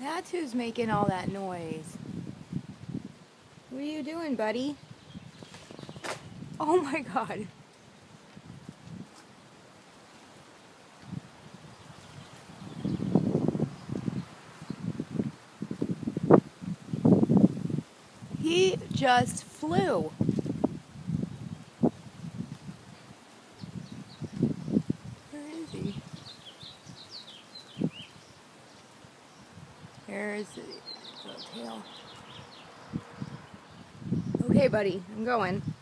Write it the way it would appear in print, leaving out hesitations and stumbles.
That's who's making all that noise. What are you doing, buddy? Oh my God. He just flew. Where is he? There's the tail. Okay, buddy, I'm going.